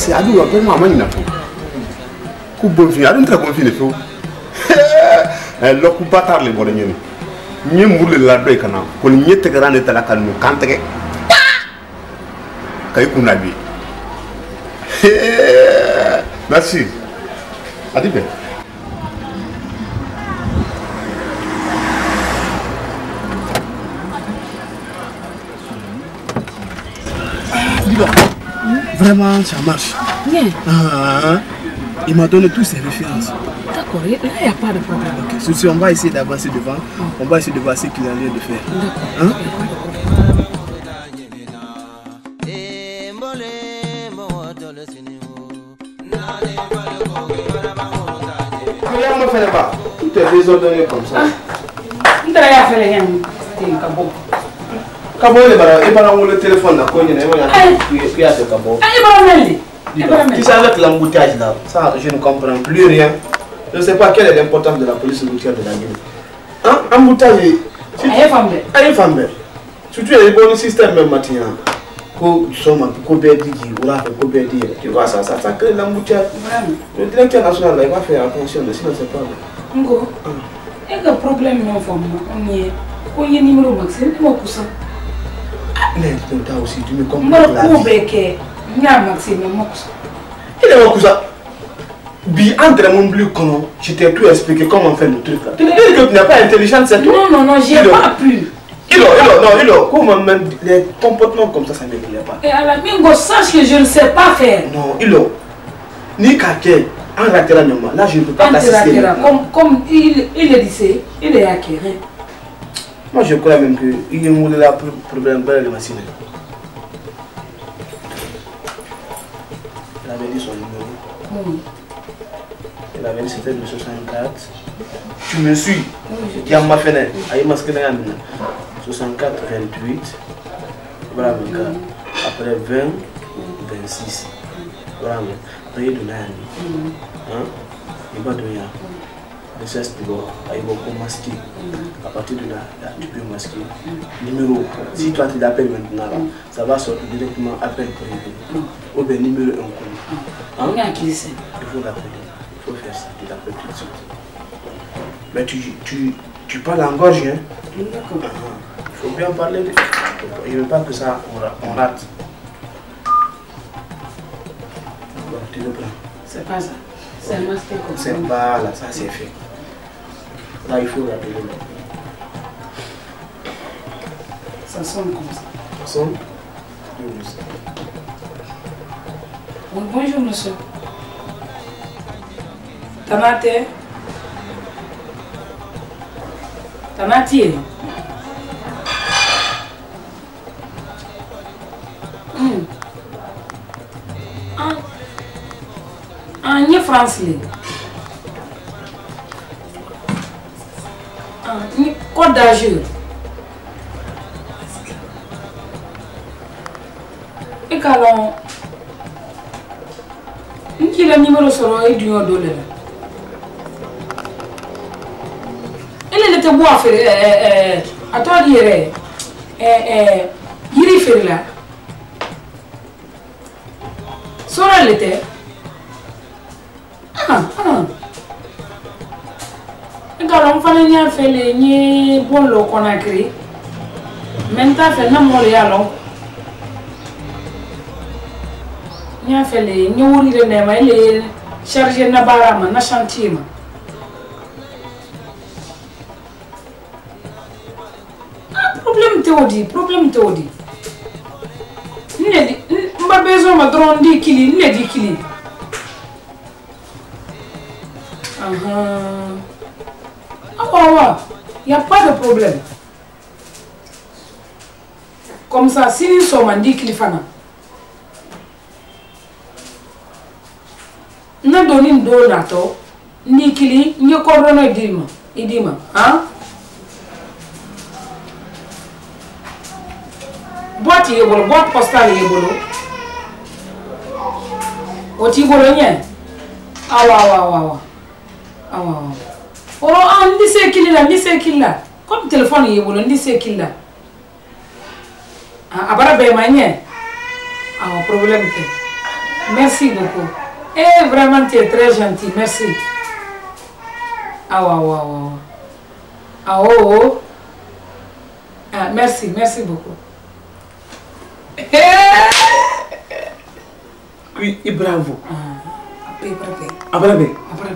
c'est à dire que maman n'a pas. Coup bon film, à très bon film de fou. Le coup bâtard les bonnes. Ni moule la doy kana. Qu'on y était grand et à la canne, quand tu es. Merci. Adieu. Vraiment, ça marche. Bien. Il m'a donné toutes ses références. D'accord, là, il n'y a pas de problème. Ok, si on va essayer d'avancer devant, on va essayer de voir ce qu'il a l'air de faire. D'accord. Comment on fait pas? Tout est désordonné comme ça. On va faire rien. Kabo le bara, et bara le téléphone là, quoi, il y a ce kabo. Qui ça avec l'embouteillage là? Ça, je ne comprends plus rien. Je ne sais pas quelle est l'importance de la police routière de la Guinée. Hein? Embouteillage. Aïe femme. Surtout les bons systèmes même maintenant. Tu vois ça crée l'embouteillage. Le directeur national là, il va faire attention, sinon c'est pas bon. Ngo, il y a un problème non on y est numéro maximum, ça. Mais toi aussi, tu me comprends. Il y a un maximum. Il est où ça? Bi entre mon bleu comment je t'ai tout expliqué comment faire le truc là. Tu me dis que tu n'es pas intelligente, c'est tout? Non, j'ai pas pu. Non, comment même les comportements comme ça ne me plaît pas. Et à la mingo, sache que je ne sais pas faire. Non, ni caquet, en ratera normal. Là, je ne peux pas l'assister. Comme il le disait, il est acquéré. Moi, je crois même qu'il y a un problème avec les machines. Elle avait dit son numéro. Elle avait dit c'était le 64. Tu me suis. Qui a ma fenêtre. Aïe, masque 64, 28. Voilà, après 20, 26. Voilà, mais de l'année. Il va donner le cesse de bord. Il va masquer. À partir de là, tu peux masquer. Numéro. Si toi tu l'appelles maintenant, là, ça va sortir directement appel privé. Ou bien numéro inconnu. Il faut l'appeler. Il faut faire ça. Tu l'appelles tout de suite. Mais tu parles en gorge, hein? D'accord. Il faut bien parler. Il ne veut pas que ça, on rate. Bon, tu le prends. C'est pas ça. C'est un masque comme ça. C'est pas là, ça c'est fait. Là, il faut l'appeler. Ça sonne comme ça. Ça sonne? Bonjour, monsieur. Tamate. Tamati. En France, Côte d'Azur. Et quand on a le numéro sur le $1. Elle était beau à faire. À toi dire, il fait là. Sur elle était. Quand on fait les bons lots qu'on a créés, maintenant fait n'importe quoi. Il a fait les nourris de nema, il est chargé de barama, na chantier. Problème théorie. On a besoin de drone 10 kg, il est 10 kg. Il n'y a pas de problème. Comme ça, si nous sommes en 10 kg, nous donnons une dose à toi, 10 kg, nous coordonnons et dis-moi. Boîte postale est bolo. Oti bolo nye. Awa. Oro an ni se killa. Comme téléphone est bolo, ni se killa. Abara be manye. Problème te. Merci beaucoup. Eh, vraiment, tu es très gentil. Merci. Ah, waouh. Ah, oh. Ah, merci beaucoup. Oui, et bravo. Après. Problème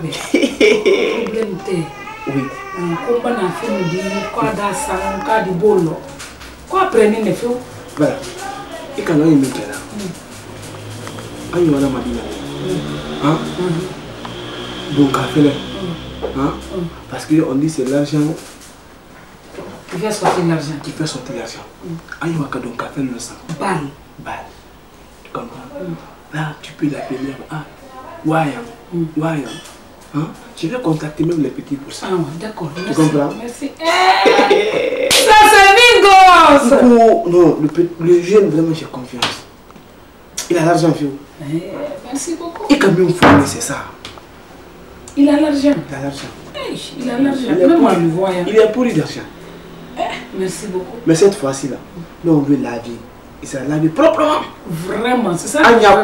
oui. Comment on a fait nous dire quoi dans ça, quoi du bolo. Quoi prenez les feux? Voilà. Et quand on est mis là, on y va dans ma vie. Hein? Donc, à faire hein? Parce qu'on dit c'est l'argent qui fait sortir l'argent. Qui fait sortir l'argent. On y va donc à faire le sang. Balle. Tu comprends? Là, tu peux l'appeler. Ah, Wayam. Hein? Je vais contacter même les petits pour ça. Ah, d'accord. Tu comprends? Merci. Ça, c'est Mingos! Non, le jeune, vraiment, j'ai confiance. Il a l'argent, vieux. Merci beaucoup. Et quand même, c'est ça. Il a l'argent. Il a l'argent. Même moi, je le vois. Il est pourri d'argent. Merci beaucoup. Mais cette fois-ci, là, on veut laver. Il s'est lavé proprement. Vraiment, c'est ça.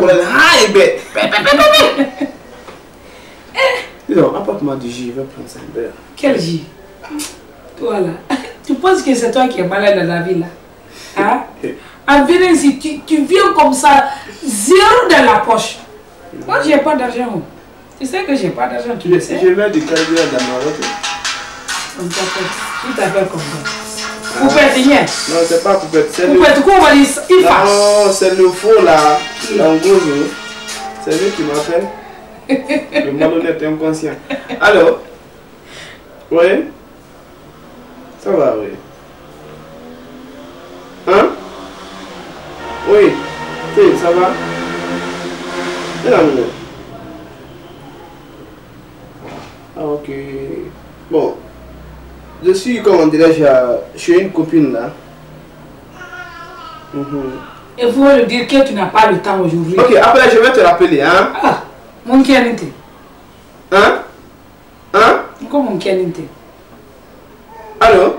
Non, apporte-moi du jus, je vais prendre ça un peu. Quel jus? Toi là. Tu penses que c'est toi qui es malade dans la vie là? Hein? En venant ici, tu viens comme ça, zéro dans la poche. Moi, j'ai pas d'argent. Tu sais que j'ai pas d'argent, tu le sais. Je mets du carburant dans ma route. Tu t'appelles comme ça. Poupette, rien. Non, c'est pas poupette. Poupette, quoi on va dire? Non, c'est le faux là. L'angozo. C'est lui qui m'appelle. Le malhonnête inconscient. Alors? Oui? Ça va, oui. Hein? Oui. Ça va? Non. Ah, ok. Bon. Je suis, comment dirais-je, chez une copine là. Il faut lui dire que tu n'as pas le temps aujourd'hui. Ok, après je vais te rappeler, hein? Ah, mon kianinte. Hein? Comment mon kianinte? Allô?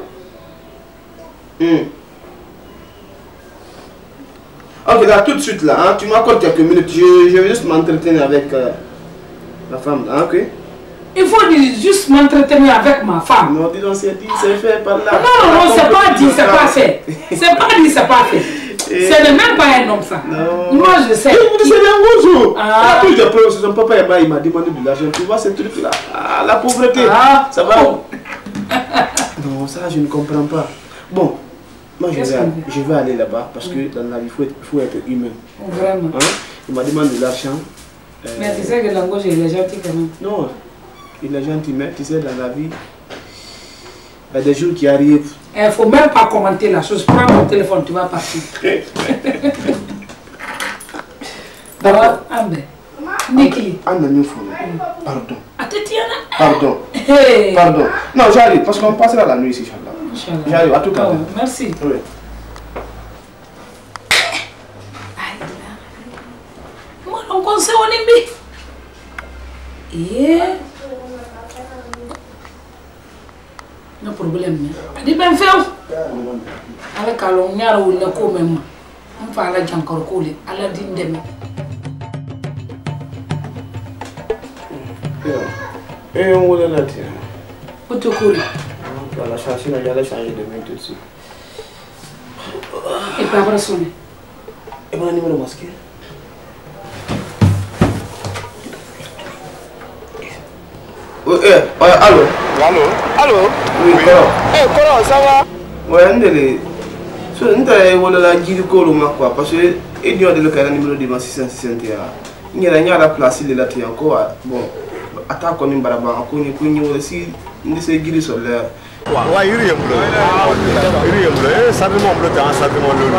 Ok, là, tout de suite là, hein? Tu m'accordes quelques minutes. Je vais juste m'entretenir avec la femme là, ok? Il faut juste m'entretenir avec ma femme. Non, dis donc, c'est dit, c'est fait par là. Non, c'est pas dit, c'est pas fait. C'est pas dit, c'est pas fait. Ce n'est même pas un homme ça. Non. Moi je sais. C'est un bonjour. Son papa il m'a demandé de l'argent. Tu vois ce truc là. Ah, la pauvreté. Ça va. Non, ça je ne comprends pas. Bon, moi je vais aller là-bas parce que dans la vie il faut être humain. Vraiment. Hein? Il m'a demandé de l'argent. Mais tu sais que l'angoisse il est gentil quand même. Non, il est gentil, mais tu sais dans la vie, il y a des jours qui arrivent. Il ne faut même pas commenter la chose. Prends ton téléphone, tu vas partir. D'abord, Ambe. Niki. Pardon. Pardon. Pardon. Non, j'arrive parce qu'on passera la nuit ici, Inch'Allah. J'arrive à tout à l'heure. Merci. Oui. Moi, on conseille au Nimbi. No problème. Adi ben feu. Ala kalon nyara wulla ko memma. On fa ala jankor ko le ala din dem. Et on va la tirer. Autocollé. Voilà, sinon j'allais changer de main tout de suite. Et pas après sonner. Et mon numéro masqué. Allô? Allô? Oui, Koro. Koro, ça va? Ouais, on est so, on est la giri Koro, quoi, parce que il y a le numéro de ma 661. Il y a la place, il est là, encore. Bon, attaque on est baraba, on est aussi, on est giri sur l'air. Ouais, il est bleu. Ça demande bleu, ça demande bleu.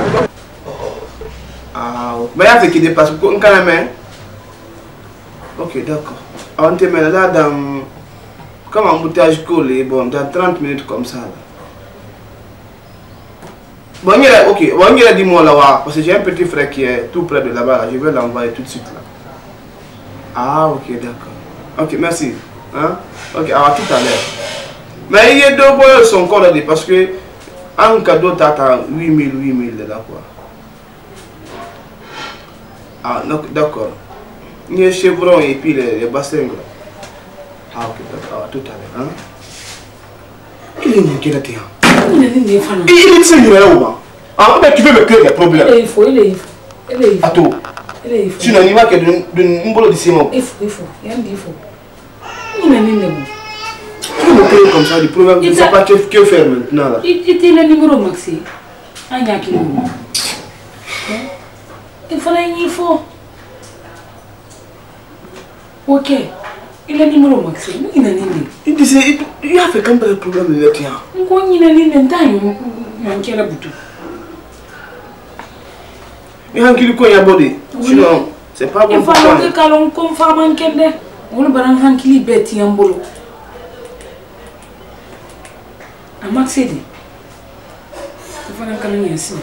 Ah, mais il y a qui dépasse, on quand même. Ok, d'accord. On te met là dans. Comme embouteillage collé, bon, dans 30 minutes comme ça. Bon, ok, bon, dis-moi là, parce que j'ai un petit frère qui est tout près de là-bas, je vais l'envoyer tout de suite là. Ah, ok, d'accord. Ok, merci. Hein? Ok, alors tout à l'heure. Mais il y a deux boys sont encore là, parce que un cadeau t'attend 8000 là, quoi. Ah, d'accord. Les chevrons et puis les bassins. Ah, ok, d'accord, tout à l'heure. Hein? Il est où qui est là? Il est là. Ah, mais tu veux me créer des problèmes. Il faut. Attends. Tu n'as pas que d'un boulot de ciment. Il faut. Il y a un défaut. Il est là. Tu veux me créer comme ça des problèmes. Je ne sais pas que faire maintenant. Il était le numéro Maxi. Il faut. Ok. Il a numéro Maxi. Il disait, il a fait comme un problème de tien. Il y a un qui lui a bordé. Sinon, c'est pas bon. Il faut que l'on confirme un kende. On va un qui bête en bolo. A Maxi. Il faut que l'on y ait.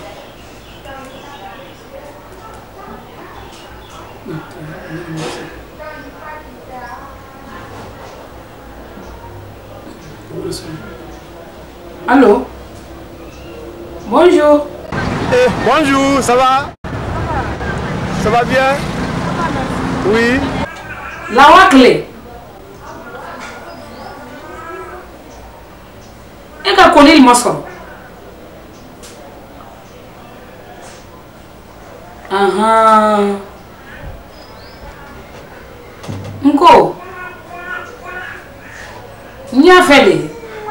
Allô? Bonjour. Bonjour, ça va? Ça va bien? Oui. La Wakle. Et qu'à connaître le masson. Nko. Nya fait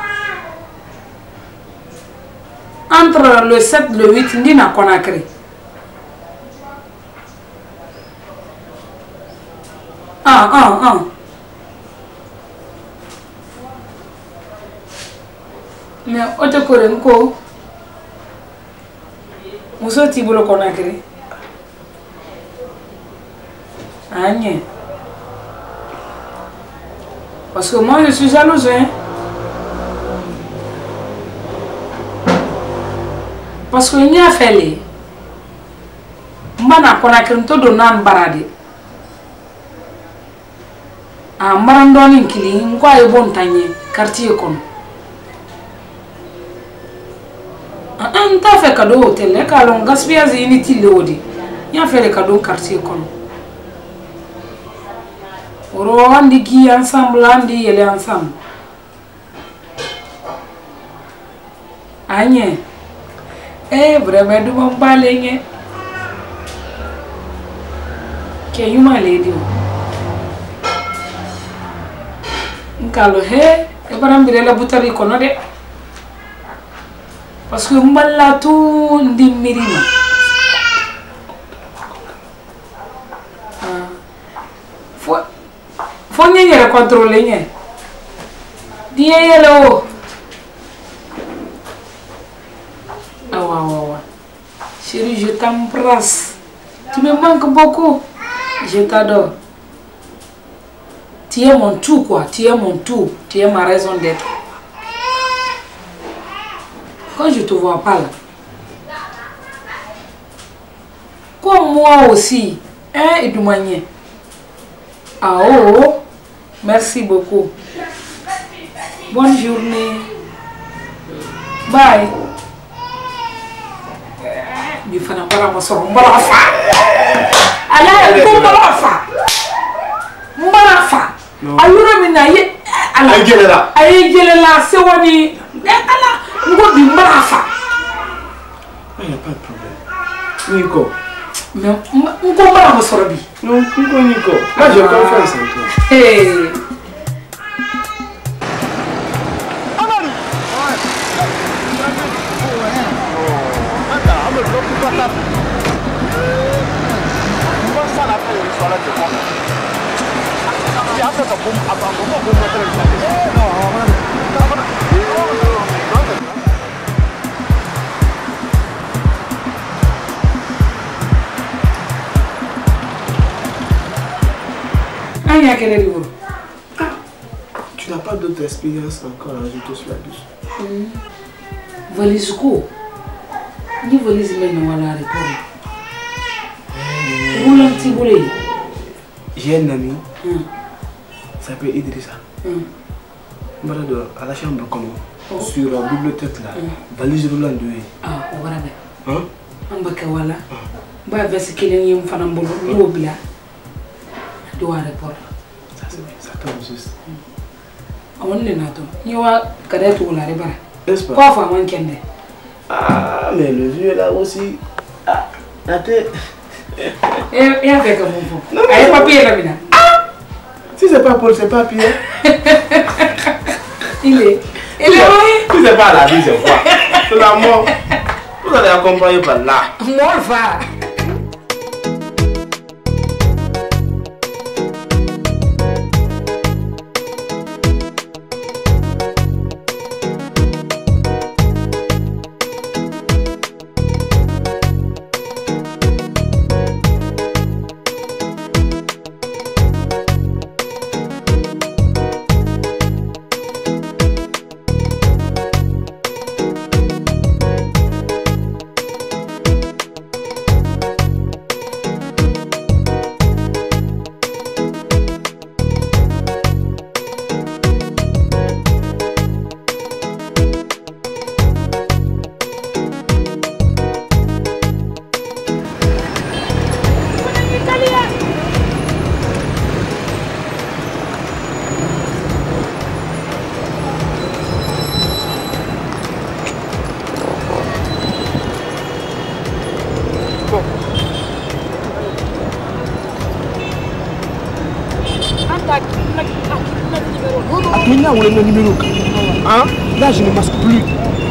entre le 7 et le 8, ndi na Conakry. Mais autre que Nko, vous sortez pour le Conakry. Agnès. Parce que moi je suis jalouse, hein. Parce que il y a fait les. Mana Conakry to do nan barade. A marandoni kili ngwa e bon tanye quartier kono. An ta fait cadeau hôtel e ka lon gaspillage inutile odi. Ya fait les cadeaux quartier kono. On dit qui ensemble, on dit elle est ensemble. Agnès. Vraiment, du bon balé. Que you my lady. Nkalo he, e baram bi la butari kono de. Parce que mballa tout ndi mirima. Faut n'y contrôler. Dis hello. Chérie, je t'embrasse. Tu me manques beaucoup. Je t'adore. Tu es mon tout, quoi. Tu es mon tout. Tu es ma raison d'être. Quand je te vois pas là. Comme moi aussi. Et du manier. Oh. Merci beaucoup. Bonne journée. Bye. Il faut pas me sortir. Allez, Mbarafa. Ayura minaye. Aygelela. C'est wani. Ngo bi Mbarafa. Il n'y a pas de problème. Nico. Mais Ngo Mbarafa sorobi. Non, Nico. Moi j'ai confiance en toi. Hey. Tu n'as pas d'autre expérience encore à ajouter sur la douche. Valise quoi? Ni valise maintenant à la réponse. J'ai un ami, il s'appelle Idrissa. À la chambre sur la bibliothèque là, valise roulant de ah, on va bien. On va voir là. On va voir ce qu'il y a un fanambolo. doit répondre. Ça tombe juste. On est nato. Il y a cadet ou la rébara. N'est-ce pas? Pas femme kende. Ah, mais le vieux là aussi. Ah, attends. Et avec un bon. Allez, papier là, maintenant. Si c'est pas Paul, c'est pas Pierre. Il est. Il est Si c'est pas la vie, c'est quoi? C'est la mort. Vous allez accompagner par là. mort va. Attends, où est mon numéro? Hein? Là, je ne masque plus.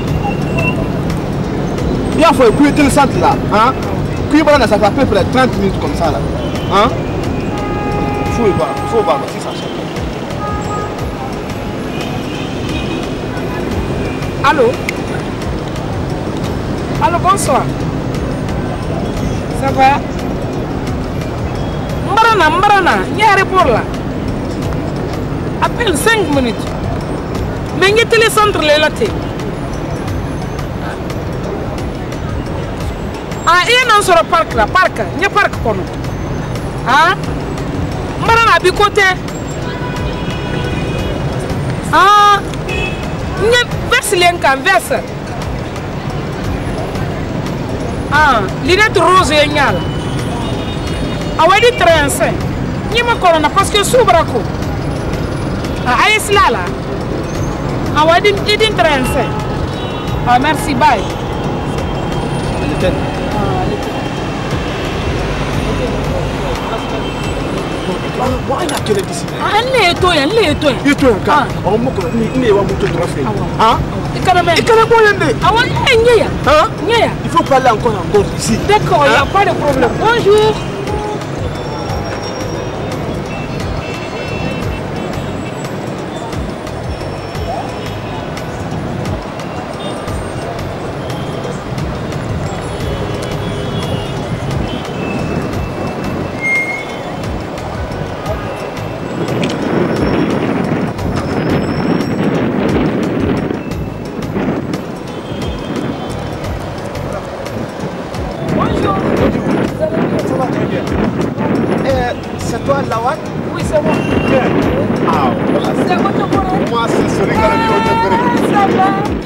Il faut écouter le centre là. Hein? Puis voilà, ça fait à peu près 30 minutes comme ça là. Hein? Faut voir, si ça change. Allô? Allô, bonsoir. Ça va? Mbarana, il y a un report là. Appelle 5 minutes. Mais il y a télécentre là. Ah, il y a un parc là, il y a un parc pour nous. Ah? Mbarana, à côté. Ah? Il y a verse l'encan, verse. Ah, lunette rose et nyal. Ah, ouais, dit 35. Il y a un parce que sous braco. Ah, est là là. Ah, ouais, dit 35. Ah, merci, bye. Why not get this? Ah, elle est toi. You too, car. On m'a dit, il est où tu dois faire? Hein? Il can't même. Ah, ouais, Hein? Il faut parler encore ici. D'accord, il n'y a pas de problème. Bonjour. C'est toi Lawal? Oui, c'est moi. Ah, voilà. C'est votre Moi, c'est celui qui a le Ça va.